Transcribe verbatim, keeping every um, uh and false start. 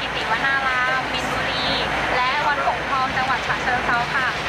กิติวนารามมินบุรีและวัดหงส์ทองจังหวัดฉะเชิงเทราค่ะ